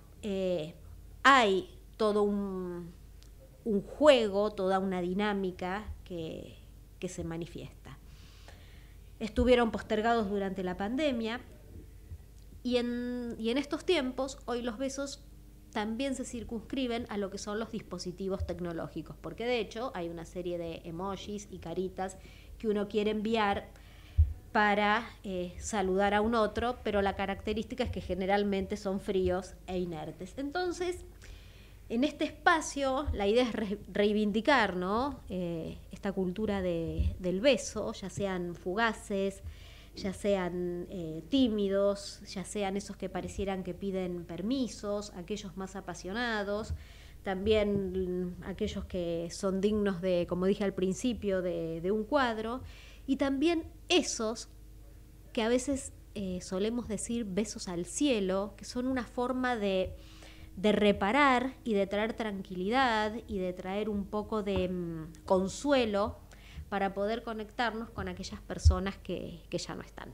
hay todo un juego, toda una dinámica que se manifiesta. Estuvieron postergados durante la pandemia y en estos tiempos, hoy los besos también se circunscriben a lo que son los dispositivos tecnológicos, porque de hecho hay una serie de emojis y caritas que uno quiere enviar para saludar a un otro, pero la característica es que generalmente son fríos e inertes. Entonces, en este espacio, la idea es reivindicar, ¿no? Esta cultura del beso, ya sean fugaces, ya sean tímidos, ya sean esos que parecieran que piden permisos, aquellos más apasionados, también aquellos que son dignos de, como dije al principio, de un cuadro, y también esos que a veces solemos decir besos al cielo, que son una forma de reparar y de traer tranquilidad y de traer un poco de consuelo para poder conectarnos con aquellas personas que ya no están.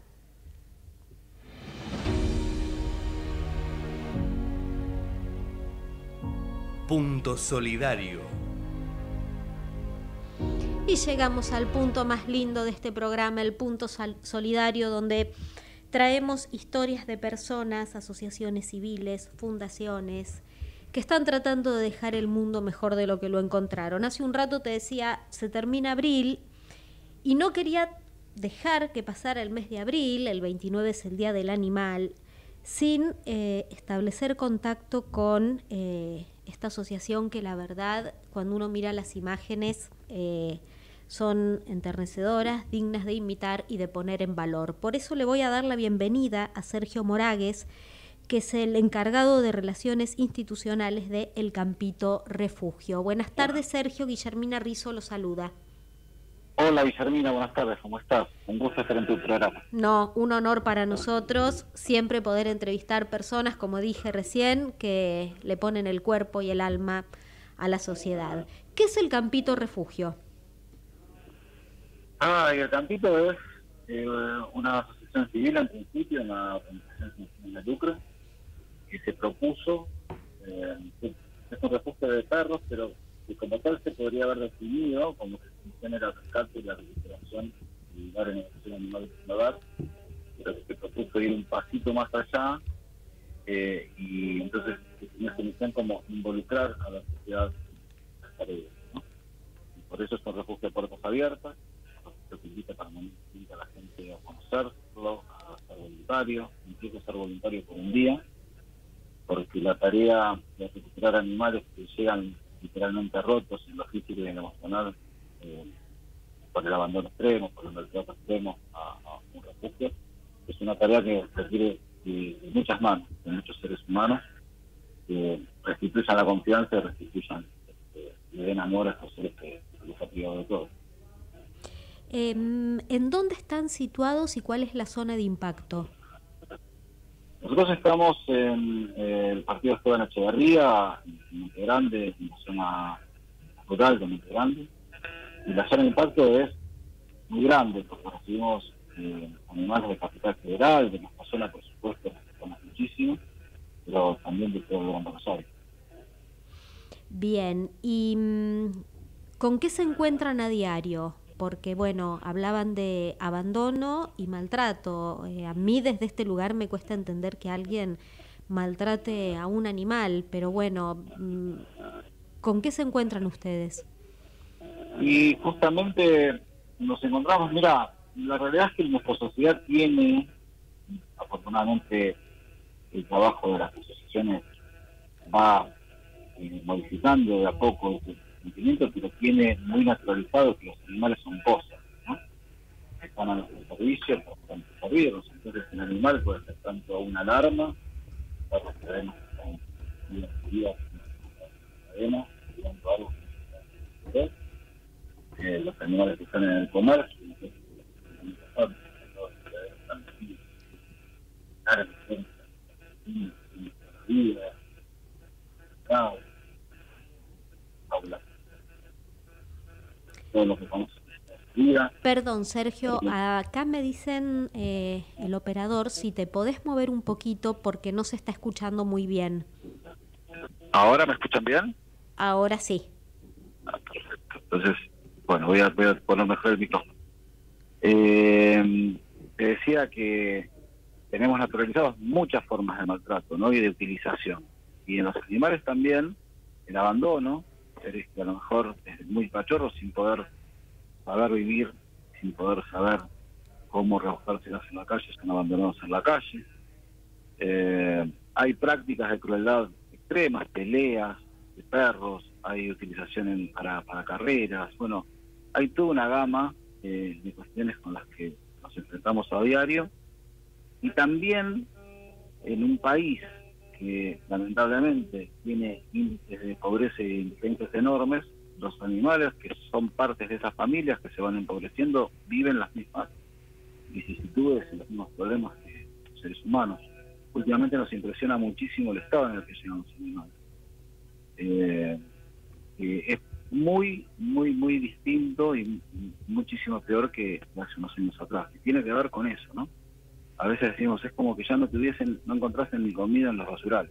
Punto solidario. Y llegamos al punto más lindo de este programa, el punto solidario, donde traemos historias de personas, asociaciones civiles, fundaciones, que están tratando de dejar el mundo mejor de lo que lo encontraron. Hace un rato te decía, se termina abril, y no quería dejar que pasara el mes de abril, el 29 es el Día del Animal, sin establecer contacto con esta asociación que la verdad, cuando uno mira las imágenes, son enternecedoras, dignas de imitar y de poner en valor. Por eso le voy a dar la bienvenida a Sergio Moragues, que es el encargado de Relaciones Institucionales de El Campito Refugio. Buenas tardes, Sergio. Guillermina Rizzo lo saluda. Hola, Guillermina, buenas tardes, ¿cómo estás? Un gusto estar en tu programa. No, un honor para nosotros siempre poder entrevistar personas, como dije recién, que le ponen el cuerpo y el alma a la sociedad. ¿Qué es El Campito Refugio? El Campito es una asociación civil, en principio, una organización sin de lucro, que se propuso, es un refugio de perros, pero que como tal se podría haber definido como que su función era el rescate y la recuperación del lugar en el animal sin hogar, pero que se propuso ir un pasito más allá, y entonces tenía su misión como involucrar a la sociedad, ¿no? Por eso es un refugio de puertas abiertas, lo que invita permanentemente a la gente a conocerlo, a ser voluntario, incluso a ser voluntario por un día, porque la tarea de recuperar animales que llegan literalmente rotos en lo físico y en lo emocional, por el abandono extremo, por el maltrato extremo a un refugio, es una tarea que requiere de muchas manos, de muchos seres humanos, que restituyan la confianza y restituyan, le den amor a estos seres que les ha privado de todo. ¿En dónde están situados y cuál es la zona de impacto? Nosotros estamos en el partido Esteban Echeverría, en Monte Grande, en la zona rural de Monte Grande, y la zona de impacto es muy grande, porque recibimos animales de Capital Federal, de nuestra zona, por supuesto, necesitamos muchísimo, pero también de todo el Gran Buenos Aires. Bien, ¿y con qué se encuentran a diario? Porque, bueno, hablaban de abandono y maltrato. A mí desde este lugar me cuesta entender que alguien maltrate a un animal, pero bueno, ¿con qué se encuentran ustedes? Y justamente nos encontramos, mira, la realidad es que nuestra sociedad tiene, afortunadamente, el trabajo de las asociaciones va modificando de a poco el sentimiento, pero tiene muy naturalizado que los animales son cosas, ¿no? Están a nuestro servicio, para servirnos. Entonces el animal puede ser tanto una alarma, para los cadenas que están muy adquiridas en cadena, cuidando algo que los animales que están en el comercio, Perdón, Sergio, acá me dicen el operador, si te podés mover un poquito porque no se está escuchando muy bien. ¿Ahora me escuchan bien? Ahora sí. Perfecto. Entonces, bueno, voy a poner mejor el micrófono. Te decía que tenemos naturalizadas muchas formas de maltrato, ¿no? Y de utilización. Y en los animales también, el abandono, seres que a lo mejor es muy cachorros sin poder saber vivir, sin poder saber cómo rebuscárselas en la calle, están abandonados en la calle. Hay prácticas de crueldad extremas, peleas de perros, hay utilización para carreras, bueno, hay toda una gama de cuestiones con las que nos enfrentamos a diario, y también en un país que lamentablemente tiene índices de pobreza y indiferencias enormes, los animales que son partes de esas familias que se van empobreciendo viven las mismas vicisitudes y los mismos problemas que los seres humanos. Últimamente nos impresiona muchísimo el estado en el que llegan los animales. Es muy, muy, muy distinto y muchísimo peor que hace unos años atrás. Y tiene que ver con eso, ¿no? A veces decimos, es como que ya no encontrasen ni comida en los basurales.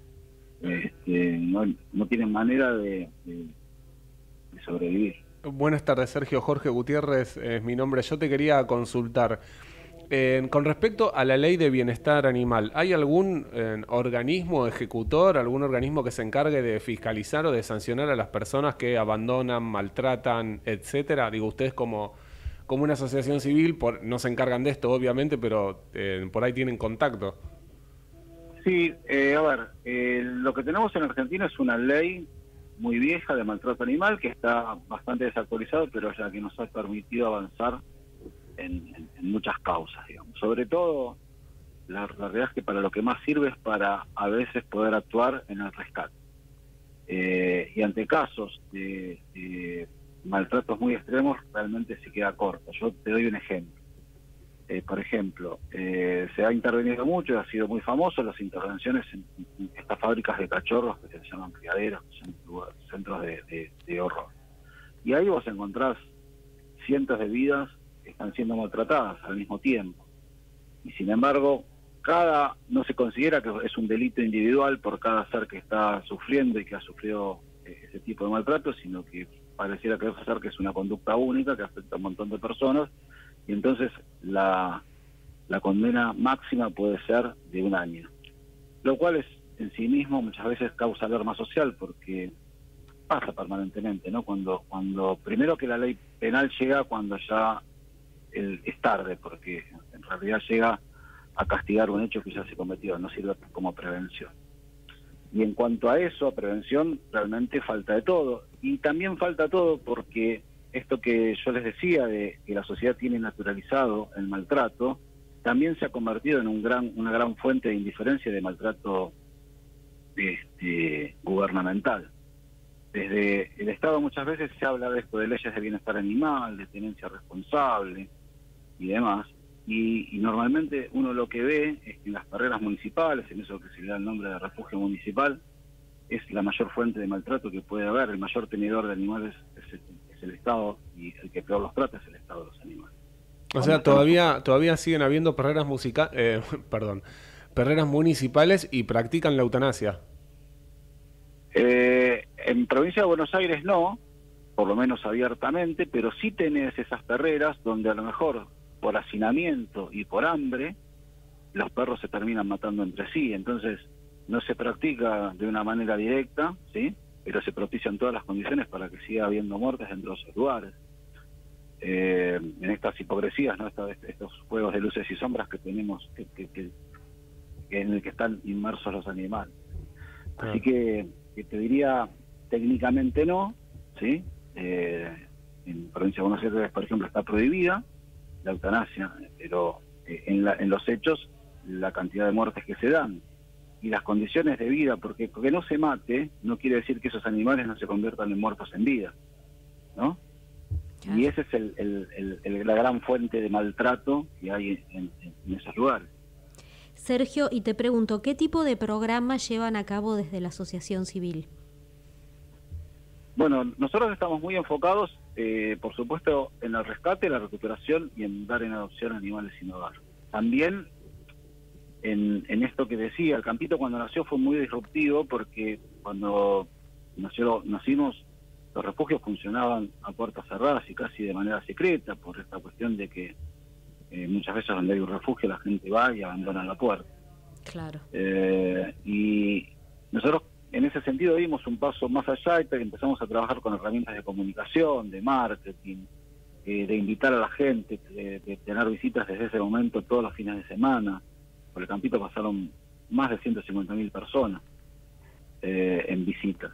No tienen manera de sobrevivir. Buenas tardes, Sergio. Jorge Gutiérrez es mi nombre. Yo te quería consultar. Con respecto a la ley de bienestar animal, ¿hay algún organismo ejecutor, algún organismo que se encargue de fiscalizar o de sancionar a las personas que abandonan, maltratan, etcétera? Digo, ustedes como una asociación civil no se encargan de esto, obviamente, pero por ahí tienen contacto. Sí, lo que tenemos en Argentina es una ley muy vieja de maltrato animal que está bastante desactualizado, pero ya que nos ha permitido avanzar en muchas causas, digamos. Sobre todo, la realidad es que para lo que más sirve es para a veces poder actuar en el rescate. Y ante casos de maltratos muy extremos, realmente se queda corto. Yo te doy un ejemplo. Por ejemplo, se ha intervenido mucho y ha sido muy famoso las intervenciones en estas fábricas de cachorros que se llaman criaderos, que son centros de horror. Y ahí vos encontrás cientos de vidas que están siendo maltratadas al mismo tiempo. Y sin embargo, no se considera que es un delito individual por cada ser que está sufriendo y que ha sufrido ese tipo de maltrato, sino que pareciera que es una conducta única que afecta a un montón de personas, y entonces la condena máxima puede ser de 1 año. Lo cual es en sí mismo muchas veces causa alarma social, porque pasa permanentemente, ¿no? Cuando primero que la ley penal llega cuando ya es tarde, porque en realidad llega a castigar un hecho que ya se cometió, no sirve como prevención. Y en cuanto a eso, a prevención, realmente falta de todo. Y también falta todo porque esto que yo les decía, de que la sociedad tiene naturalizado el maltrato, también se ha convertido en una gran fuente de indiferencia y de maltrato gubernamental. Desde el Estado muchas veces se habla de esto, de leyes de bienestar animal, de tenencia responsable y demás, y normalmente uno lo que ve es que en las carreras municipales, en eso que se le da el nombre de refugio municipal, es la mayor fuente de maltrato que puede haber. El mayor tenedor de animales es el Estado, y el que peor los trata es el Estado de los animales. O sea, todavía siguen habiendo perreras municipales y practican la eutanasia. En provincia de Buenos Aires no, por lo menos abiertamente, pero sí tenés esas perreras donde a lo mejor por hacinamiento y por hambre los perros se terminan matando entre sí. Entonces no se practica de una manera directa, ¿sí? Pero se propician todas las condiciones para que siga habiendo muertes dentro de esos lugares. En estas hipocresías, ¿no? Estos juegos de luces y sombras que tenemos, en el que están inmersos los animales. Así que te diría, técnicamente no, ¿sí? En provincia de Buenos Aires, por ejemplo, está prohibida la eutanasia, pero en los hechos, la cantidad de muertes que se dan y las condiciones de vida, porque que no se mate no quiere decir que esos animales no se conviertan en muertos en vida, ¿no? Y ese es la gran fuente de maltrato que hay en esos lugares. Sergio, y te pregunto, ¿qué tipo de programa llevan a cabo desde la asociación civil? Bueno, nosotros estamos muy enfocados, por supuesto, en el rescate, la recuperación y en dar en adopción animales sin hogar. También en esto que decía, el campito cuando nació fue muy disruptivo porque cuando nacimos, los refugios funcionaban a puertas cerradas y casi de manera secreta por esta cuestión de que muchas veces donde hay un refugio la gente va y abandona la puerta. Claro. Y nosotros en ese sentido dimos un paso más allá y empezamos a trabajar con herramientas de comunicación, de marketing, de invitar a la gente, de tener visitas desde ese momento todos los fines de semana. Por el campito pasaron más de 150.000 personas en visitas.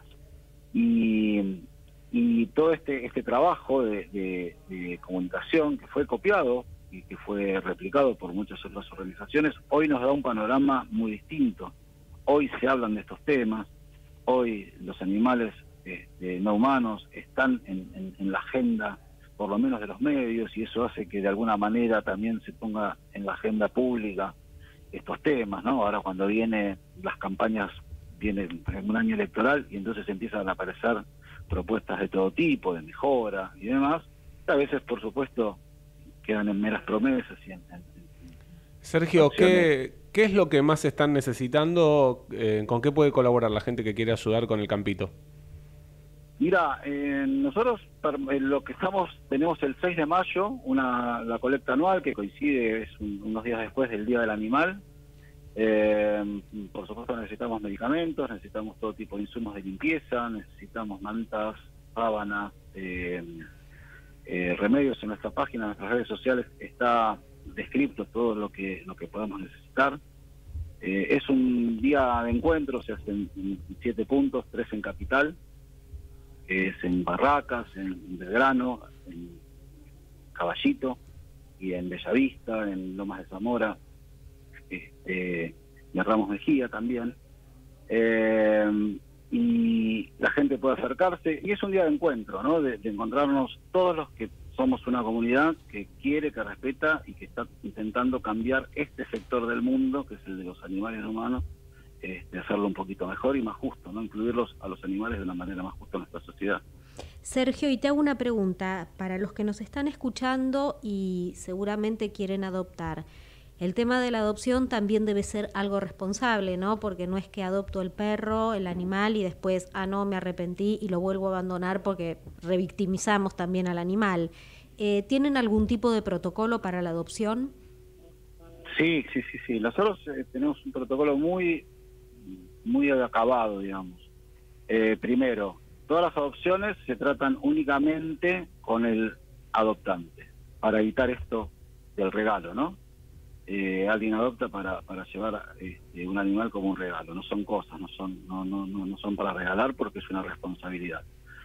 Y todo este trabajo de comunicación que fue copiado y que fue replicado por muchas otras organizaciones, hoy nos da un panorama muy distinto. Hoy se hablan de estos temas, hoy los animales no humanos están en la agenda, por lo menos de los medios, y eso hace que de alguna manera también se ponga en la agenda pública estos temas, ¿no? Ahora cuando vienen las campañas, viene un año electoral y entonces empiezan a aparecer propuestas de todo tipo, de mejora y demás, a veces por supuesto quedan en meras promesas. Sergio, ¿qué es lo que más están necesitando? ¿Con qué puede colaborar la gente que quiere ayudar con el campito? Mira, nosotros lo que tenemos el 6 de mayo, la colecta anual que coincide, es unos días después del Día del Animal. Por supuesto necesitamos medicamentos, necesitamos todo tipo de insumos de limpieza, necesitamos mantas, sábanas, remedios. En nuestra página, en nuestras redes sociales está descrito todo lo que podemos necesitar. Es un día de encuentro, se hacen 7 puntos, 3 en Capital, es en Barracas, en Belgrano, en Caballito y en Bellavista, en Lomas de Zamora, y Ramos Mejía también, y la gente puede acercarse, y es un día de encuentro, ¿no? De encontrarnos todos los que somos una comunidad que quiere, que respeta y que está intentando cambiar este sector del mundo, que es el de los animales no humanos, de hacerlo un poquito mejor y más justo, ¿no? Incluirlos a los animales de una manera más justa en nuestra sociedad. Sergio, y te hago una pregunta para los que nos están escuchando y seguramente quieren adoptar. El tema de la adopción también debe ser algo responsable, ¿no? Porque no es que adopto el perro, el animal, y después, no, me arrepentí y lo vuelvo a abandonar, porque revictimizamos también al animal. ¿Tienen algún tipo de protocolo para la adopción? Sí. Nosotros tenemos un protocolo muy acabado, digamos. Primero, todas las adopciones se tratan únicamente con el adoptante, para evitar esto del regalo, ¿no? Alguien adopta para llevar un animal como un regalo, no son cosas, no son para regalar porque es una responsabilidad.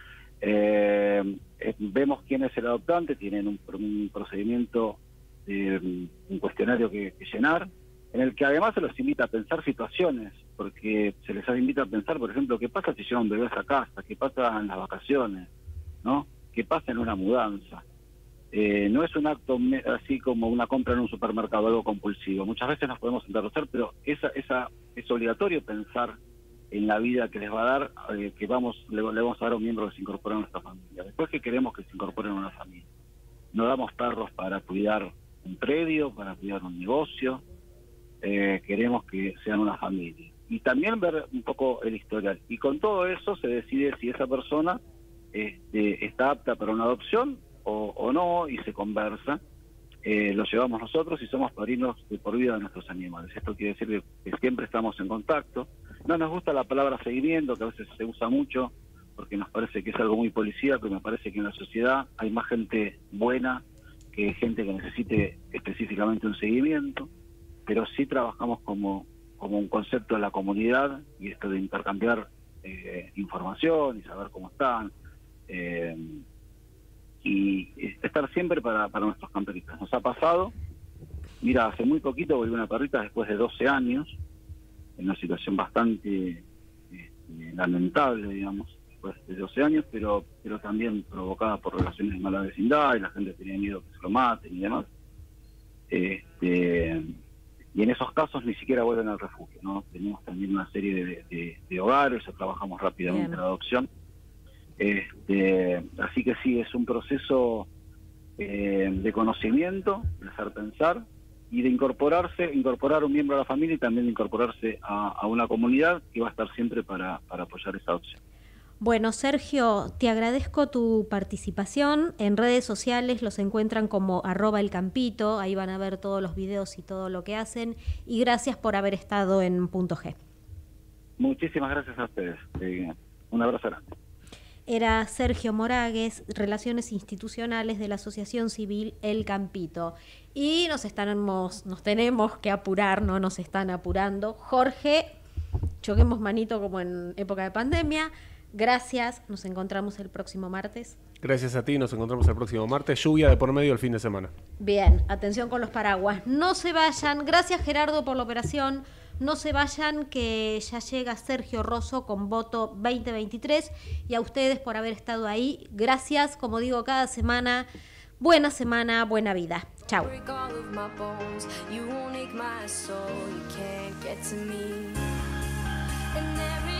Vemos quién es el adoptante, tienen un procedimiento, un cuestionario que llenar, en el que además se los invita a pensar situaciones, porque se les invita a pensar, por ejemplo, qué pasa si llega un bebé a esa casa, qué pasa en las vacaciones, ¿no? Qué pasa en una mudanza. No es un acto así como una compra en un supermercado, algo compulsivo. Muchas veces nos podemos enterrar, pero es obligatorio pensar en la vida que les va a dar, que le vamos a dar a un miembro que se incorpora a nuestra familia. Después, que queremos que se incorporen a una familia. No damos perros para cuidar un predio, para cuidar un negocio. Queremos que sean una familia. Y también ver un poco el historial. Y con todo eso se decide si esa persona está apta para una adopción o no, y se conversa. Lo llevamos nosotros y somos padrinos de por vida de nuestros animales. Esto quiere decir que siempre estamos en contacto. No nos gusta la palabra seguimiento, que a veces se usa mucho, porque nos parece que es algo muy policíaco, y me parece que en la sociedad hay más gente buena que gente que necesite específicamente un seguimiento, pero sí trabajamos como un concepto de la comunidad, y esto de intercambiar información y saber cómo están, y estar siempre para nuestros camperitos. Nos ha pasado, mira, hace muy poquito volvió una perrita después de 12 años, en una situación bastante lamentable, digamos, después de 12 años, pero también provocada por relaciones de mala vecindad, y la gente tenía miedo que se lo maten y demás. Y en esos casos ni siquiera vuelven al refugio, ¿no? Tenemos también una serie de hogares, trabajamos rápidamente en la adopción. Así que sí, es un proceso de conocimiento, de hacer pensar, y de incorporar un miembro a la familia, y también de incorporarse a una comunidad que va a estar siempre para apoyar esa adopción. Bueno, Sergio, te agradezco tu participación. En redes sociales los encuentran como @elcampito, ahí van a ver todos los videos y todo lo que hacen, y gracias por haber estado en Punto G. Muchísimas gracias a ustedes. Un abrazo grande. Era Sergio Moragues, Relaciones Institucionales de la Asociación Civil El Campito. Y nos tenemos que apurar, no nos están apurando. Jorge, choquemos manito como en época de pandemia. Gracias, nos encontramos el próximo martes. Gracias a ti, nos encontramos el próximo martes. Lluvia de por medio el fin de semana. Bien, atención con los paraguas. No se vayan. Gracias, Gerardo, por la operación. No se vayan, que ya llega Sergio Rosso con Voto 2023. Y a ustedes por haber estado ahí. Gracias, como digo cada semana. Buena semana, buena vida. Chao. And